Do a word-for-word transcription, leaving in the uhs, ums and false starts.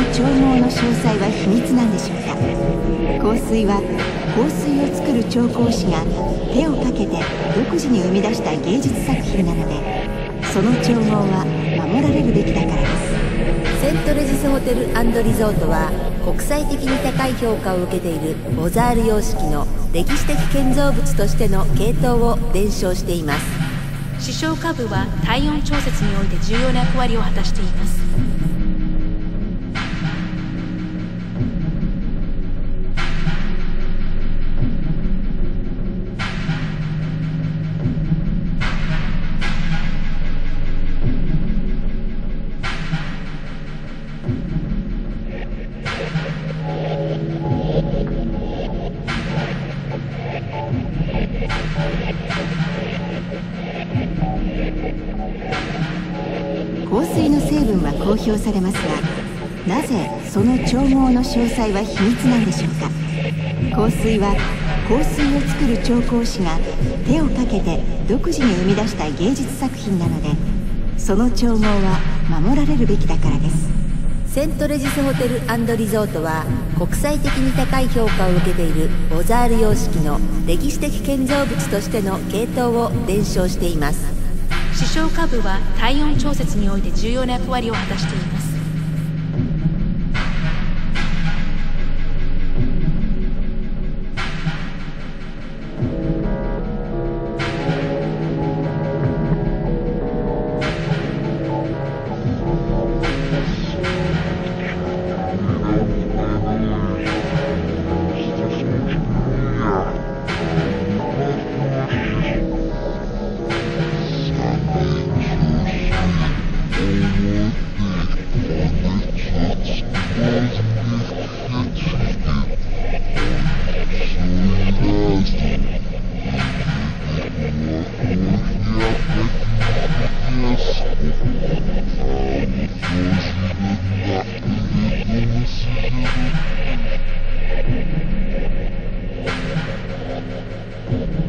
調合の詳細は秘密なんでしょうか。香水は香水を作る調香師が手をかけて独自に生み出した芸術作品なので、その調合は守られるべきだからです。 セントレジスホテル&リゾートは国際的に高い評価を受けているボザール様式の歴史的建造物としての系統を伝承しています。 視床下部は体温調節において重要な役割を果たしています。 香水の成分は公表されますが、なぜその調合の詳細は秘密なんでしょうか。香水は香水を作る調香師が手をかけて独自に生み出した芸術作品なので、その調合は守られるべきだからです。 セントレジスホテル&リゾートは国際的に高い評価を受けているボザール様式の歴史的建造物としての系統を伝承しています。 視床下部は体温調節において重要な役割を果たしています。 Thank you.